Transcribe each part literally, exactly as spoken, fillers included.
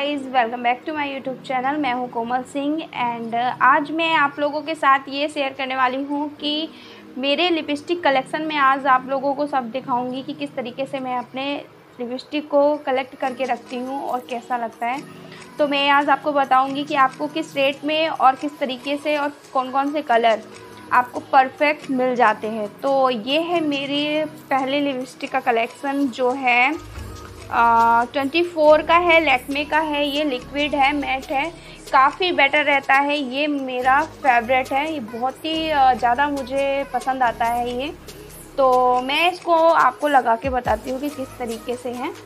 Guys, welcome back to my YouTube channel. मैं हूं Komal Singh and आज मैं आप लोगों के साथ ये शेयर करने वाली हूं कि मेरे लिपस्टिक कलेक्शन में आज आप लोगों को सब दिखाऊंगी कि किस तरीके से मैं अपने लिपस्टिक को कलेक्ट करके रखती हूं और कैसा लगता है। तो मैं आज आपको बताऊंगी कि आपको किस रेट में और किस तरीके से और कौन कौन से कलर आपको परफेक्ट मिल जाते हैं। तो ये है मेरे पहले लिपस्टिक का कलेक्शन जो है ट्वेंटी फोर का है, लैक्मे का है। ये लिक्विड है, मैट है, काफ़ी बेटर रहता है। ये मेरा फेवरेट है, ये बहुत ही ज़्यादा मुझे पसंद आता है ये। तो मैं इसको आपको लगा के बताती हूँ कि किस तरीके से है।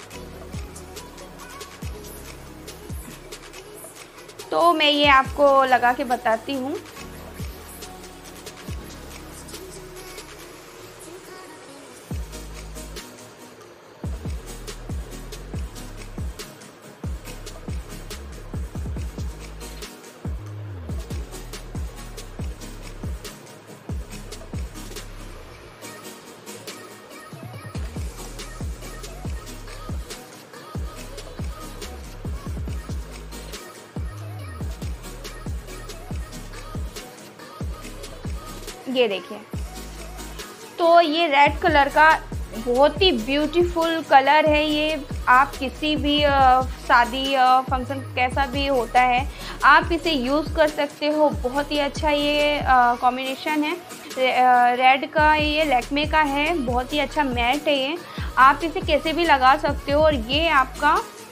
तो मैं ये आपको लगा के बताती हूँ। ये देखिए, तो ये रेड कलर का बहुत ही ब्यूटीफुल कलर है। ये आप किसी भी आ, शादी फंक्शन कैसा भी होता है आप इसे यूज़ कर सकते हो। बहुत ही अच्छा ये कॉम्बिनेशन है। रेड का ये लैक्मे का है, बहुत ही अच्छा मैट है ये। आप इसे कैसे भी लगा सकते हो और ये आपका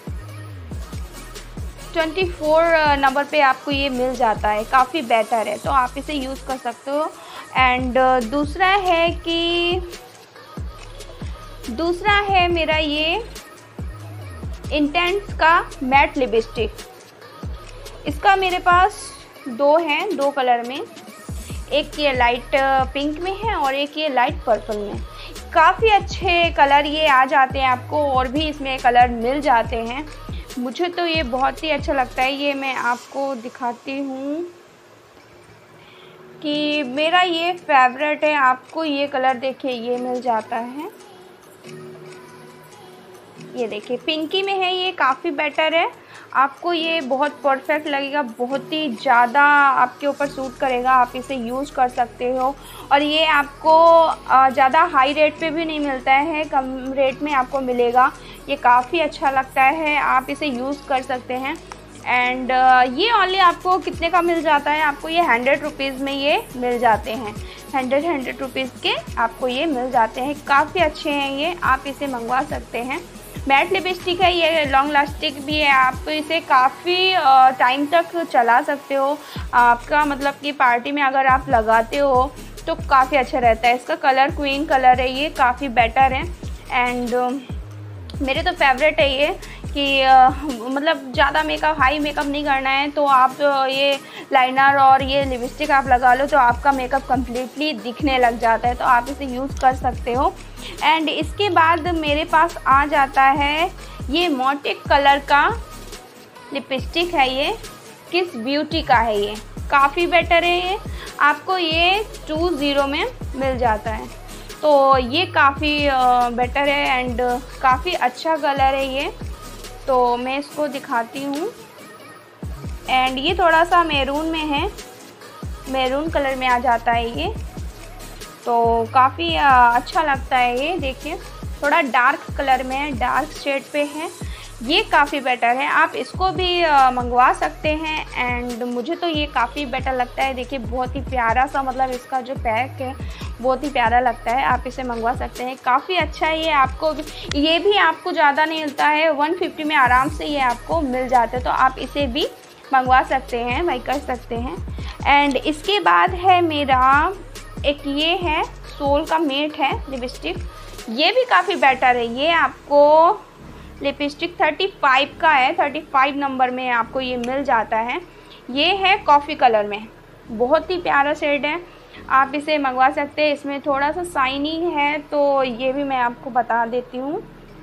ट्वेंटी फोर नंबर पे आपको ये मिल जाता है, काफ़ी बेटर है। तो आप इसे यूज़ कर सकते हो। एंड दूसरा है कि दूसरा है मेरा ये इंटेंस का मैट लिपस्टिक। इसका मेरे पास दो हैं, दो कलर में। एक ये लाइट पिंक में है और एक ये लाइट पर्पल में। काफ़ी अच्छे कलर ये आ जाते हैं आपको, और भी इसमें कलर मिल जाते हैं। मुझे तो ये बहुत ही अच्छा लगता है। ये मैं आपको दिखाती हूँ कि मेरा ये फेवरेट है। आपको ये कलर देखिए, ये मिल जाता है। ये देखिए पिंकी में है, ये काफ़ी बेटर है। आपको ये बहुत परफेक्ट लगेगा, बहुत ही ज़्यादा आपके ऊपर सूट करेगा। आप इसे यूज़ कर सकते हो और ये आपको ज़्यादा हाई रेट पे भी नहीं मिलता है, कम रेट में आपको मिलेगा। ये काफ़ी अच्छा लगता है, आप इसे यूज़ कर सकते हैं। एंड ये ओनली आपको कितने का मिल जाता है? आपको ये हंड्रेड रुपीज़ में ये मिल जाते हैं। हंड्रेड हंड्रेड रुपीज़ के आपको ये मिल जाते हैं। काफ़ी अच्छे हैं ये, आप इसे मंगवा सकते हैं। मैट लिपस्टिक है, ये लॉन्ग लास्टिक भी है। आप इसे काफ़ी टाइम तक चला सकते हो। आपका मतलब कि पार्टी में अगर आप लगाते हो तो काफ़ी अच्छा रहता है। इसका कलर क्वीन कलर है, ये काफ़ी बेटर है। एंड मेरे तो फेवरेट है ये कि आ, मतलब ज़्यादा मेकअप हाई मेकअप नहीं करना है तो आप ये लाइनर और ये लिपस्टिक आप लगा लो तो आपका मेकअप कम्प्लीटली दिखने लग जाता है। तो आप इसे यूज़ कर सकते हो। एंड इसके बाद मेरे पास आ जाता है ये मोटिक कलर का लिपस्टिक है। ये किस ब्यूटी का है, ये काफ़ी बेटर है। ये आपको ये टू ज़ीरो में मिल जाता है। तो ये काफ़ी बेटर है एंड काफ़ी अच्छा कलर है ये। तो मैं इसको दिखाती हूँ। एंड ये थोड़ा सा मैरून में है, मैरून कलर में आ जाता है ये। तो काफ़ी अच्छा लगता है ये। देखिए थोड़ा डार्क कलर में है, डार्क शेड पे है। ये काफ़ी बेटर है, आप इसको भी मंगवा सकते हैं। एंड मुझे तो ये काफ़ी बेटर लगता है। देखिए बहुत ही प्यारा सा, मतलब इसका जो पैक है बहुत ही प्यारा लगता है। आप इसे मंगवा सकते हैं, काफ़ी अच्छा है ये। आपको ये भी आपको ज़्यादा नहीं मिलता है, वन फिफ्टी में आराम से ये आपको मिल जाता है। तो आप इसे भी मंगवा सकते हैं, बाई कर सकते हैं। एंड इसके बाद है मेरा एक ये है सोल का मेट है लिपस्टिक। ये भी काफ़ी बेटर है। ये आपको लिपस्टिक थर्टी फाइव का है, थर्टी फाइव नंबर में आपको ये मिल जाता है। ये है कॉफ़ी कलर में, बहुत ही प्यारा शेड है। आप इसे मंगवा सकते हैं। इसमें थोड़ा सा शाइनिंग है तो ये भी मैं आपको बता देती हूँ।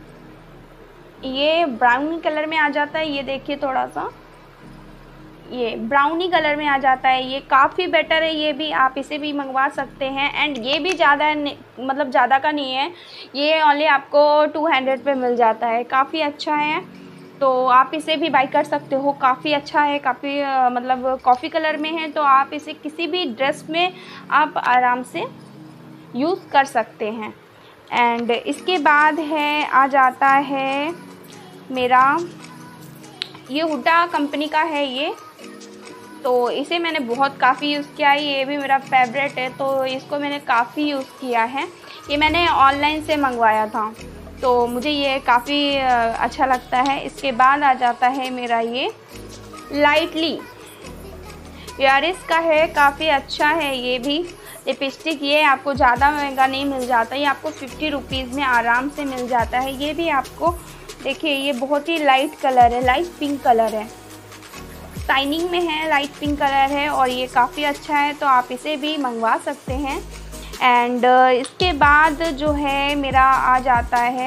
ये ब्राउन कलर में आ जाता है। ये देखिए थोड़ा सा ये ब्राउनी कलर में आ जाता है। ये काफ़ी बेटर है, ये भी आप इसे भी मंगवा सकते हैं। एंड ये भी ज़्यादा मतलब ज़्यादा का नहीं है, ये ओनली आपको टू हंड्रेड पे मिल जाता है, काफ़ी अच्छा है। तो आप इसे भी बाई कर सकते हो। काफ़ी अच्छा है, काफ़ी मतलब कॉफ़ी कलर में है, तो आप इसे किसी भी ड्रेस में आप आराम से यूज़ कर सकते हैं। एंड इसके बाद है आ जाता है मेरा, ये हुडा कंपनी का है ये, तो इसे मैंने बहुत काफ़ी यूज़ किया है, ये भी मेरा फेवरेट है, तो इसको मैंने काफ़ी यूज़ किया है। ये मैंने ऑनलाइन से मंगवाया था, तो मुझे ये काफ़ी अच्छा लगता है। इसके बाद आ जाता है मेरा ये लाइटली यारिस का है, काफ़ी अच्छा है ये भी लिपस्टिक। ये आपको ज़्यादा महंगा नहीं मिल जाता, ये आपको फिफ्टी रुपीज़ में आराम से मिल जाता है। ये भी आपको देखिए, ये बहुत ही लाइट कलर है, लाइट पिंक कलर है, शाइनिंग में है, लाइट पिंक कलर है और ये काफ़ी अच्छा है, तो आप इसे भी मंगवा सकते हैं। एंड इसके बाद जो है मेरा आ जाता है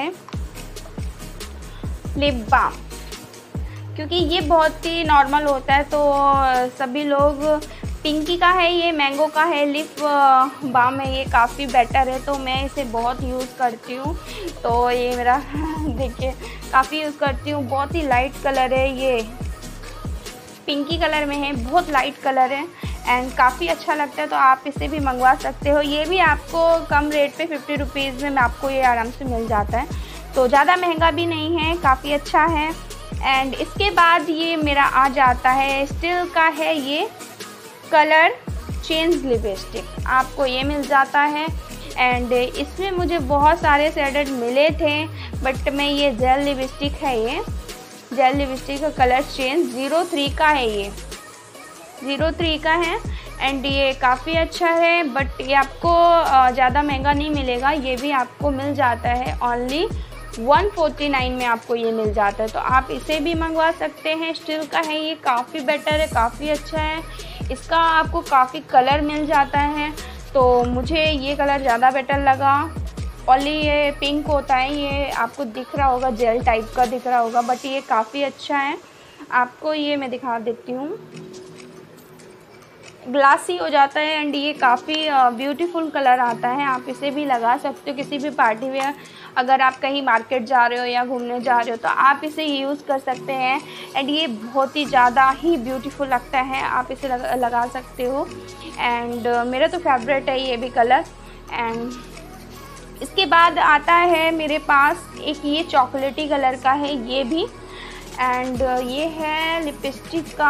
लिप बाम, क्योंकि ये बहुत ही नॉर्मल होता है, तो सभी लोग, पिंकी का है ये, मैंगो का है लिप बाम है, ये काफ़ी बेटर है, तो मैं इसे बहुत यूज़ करती हूँ। तो ये मेरा देखिए काफ़ी यूज़ करती हूँ, बहुत ही लाइट कलर है, ये पिंकी कलर में है, बहुत लाइट कलर है एंड काफ़ी अच्छा लगता है, तो आप इसे भी मंगवा सकते हो। ये भी आपको कम रेट पे फिफ्टी रुपीज़ में आपको ये आराम से मिल जाता है, तो ज़्यादा महंगा भी नहीं है, काफ़ी अच्छा है। एंड इसके बाद ये मेरा आ जाता है, स्टिल का है ये कलर चेंज लिपस्टिक, आपको ये मिल जाता है। एंड इसमें मुझे बहुत सारे शेडेड मिले थे, बट मैं ये जेल लिपस्टिक है, ये जेल लिपस्टिक का कलर चेंज ज़ीरो थ्री का है, ये ज़ीरो थ्री का है एंड ये काफ़ी अच्छा है, बट ये आपको ज़्यादा महंगा नहीं मिलेगा, ये भी आपको मिल जाता है ओनली वन फोर्टी नाइन में आपको ये मिल जाता है, तो आप इसे भी मंगवा सकते हैं। स्टिल का है, ये काफ़ी बेटर है, काफ़ी अच्छा है, इसका आपको काफ़ी कलर मिल जाता है, तो मुझे ये कलर ज़्यादा बेटर लगा। ओनली ये पिंक होता है, ये आपको दिख रहा होगा, जेल टाइप का दिख रहा होगा, बट ये काफ़ी अच्छा है। आपको ये मैं दिखा देती हूँ, ग्लासी हो जाता है एंड ये काफ़ी ब्यूटीफुल कलर आता है, आप इसे भी लगा सकते हो किसी भी पार्टी वेयर, अगर आप कहीं मार्केट जा रहे हो या घूमने जा रहे हो तो आप इसे यूज़ कर सकते हैं एंड ये बहुत ही ज़्यादा ही ब्यूटीफुल लगता है, आप इसे लगा, लगा सकते हो। एंड uh, मेरा तो फेवरेट है ये भी कलर। एंड इसके बाद आता है मेरे पास एक ये चॉकलेटी कलर का है ये भी, एंड uh, ये है लिपस्टिक का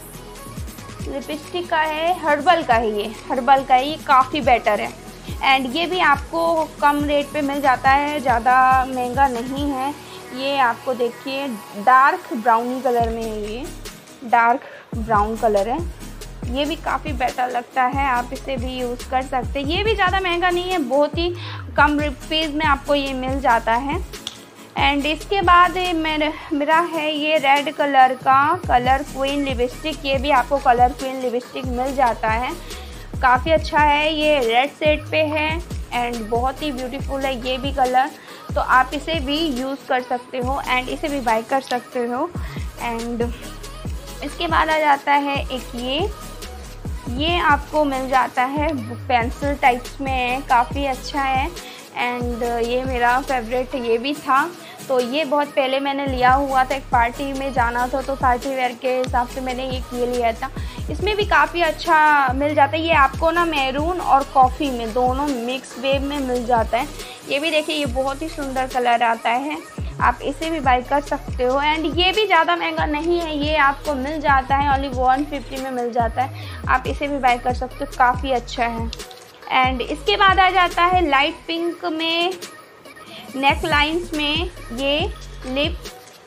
लिपस्टिक का है हर्बल का है, ये हर्बल का है, ये काफ़ी बेटर है एंड ये भी आपको कम रेट पे मिल जाता है, ज़्यादा महंगा नहीं है। ये आपको देखिए डार्क ब्राउनी कलर में है, ये डार्क ब्राउन कलर है, ये भी काफ़ी बेटर लगता है, आप इसे भी यूज़ कर सकते हैं। ये भी ज़्यादा महंगा नहीं है, बहुत ही कम रुपीज़ में आपको ये मिल जाता है। एंड इसके बाद मेरा मेरा है ये रेड कलर का कलर क्वीन लिपस्टिक, ये भी आपको कलर क्वीन लिपस्टिक मिल जाता है, काफ़ी अच्छा है, ये रेड शेड पे है एंड बहुत ही ब्यूटीफुल है ये भी कलर, तो आप इसे भी यूज़ कर सकते हो एंड इसे भी बाय कर सकते हो। एंड इसके बाद आ जाता है एक ये ये आपको मिल जाता है पेंसिल टाइप्स में, काफ़ी अच्छा है एंड ये मेरा फेवरेट ये भी था, तो ये बहुत पहले मैंने लिया हुआ था, एक पार्टी में जाना था तो पार्टी वेयर के हिसाब से मैंने एक ये लिया था, इसमें भी काफ़ी अच्छा मिल जाता है। ये आपको ना मैरून और कॉफ़ी में दोनों मिक्स वेव में मिल जाता है, ये भी देखिए ये बहुत ही सुंदर कलर आता है, आप इसे भी बाय कर सकते हो। एंड ये भी ज़्यादा महंगा नहीं है, ये आपको मिल जाता है ओनली वन फिफ्टी में मिल जाता है, आप इसे भी बाय कर सकते हो, काफ़ी अच्छा है। एंड इसके बाद आ जाता है लाइट पिंक में नेक लाइन्स में ये लिप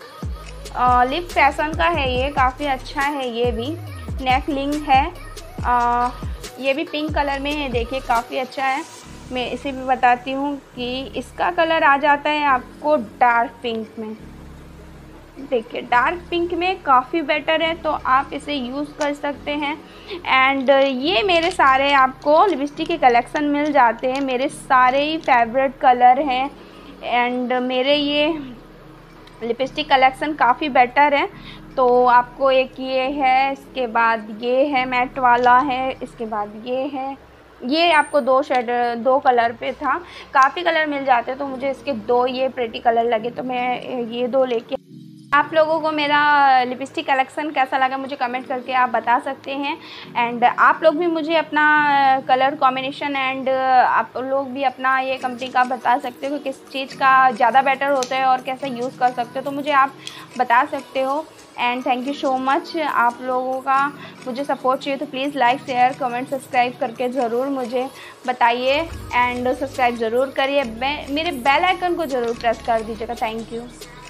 आ, लिप फैशन का है, ये काफ़ी अच्छा है, ये भी नेक लिंक है, आ, ये भी पिंक कलर में है, देखिए काफ़ी अच्छा है। मैं इसे भी बताती हूँ कि इसका कलर आ जाता है आपको डार्क पिंक में, देखिए डार्क पिंक में काफ़ी बेटर है, तो आप इसे यूज़ कर सकते हैं। एंड ये मेरे सारे आपको लिपस्टिक के कलेक्शन मिल जाते हैं, मेरे सारे ही फेवरेट कलर हैं एंड मेरे ये लिपस्टिक कलेक्शन काफ़ी बेटर है, तो आपको एक ये है, इसके बाद ये है मैट वाला है, इसके बाद ये है, ये आपको दो शेड दो कलर पे था, काफ़ी कलर मिल जाते तो मुझे इसके दो ये प्रेटी कलर लगे तो मैं ये दो लेके आप लोगों को मेरा लिपस्टिक कलेक्शन कैसा लगा मुझे कमेंट करके आप बता सकते हैं। एंड आप लोग भी मुझे अपना कलर कॉम्बिनेशन एंड आप लोग भी अपना ये कंपनी का बता सकते हो कि किस चीज़ का ज़्यादा बेटर होता है और कैसे यूज़ कर सकते हो, तो मुझे आप बता सकते हो। And thank you so much. आप लोगों का मुझे सपोर्ट चाहिए तो please like share comment subscribe करके ज़रूर मुझे बताइए एंड सब्सक्राइब ज़रूर करिए। मेरे बेल आइकन को ज़रूर प्रेस कर दीजिएगा। Thank you.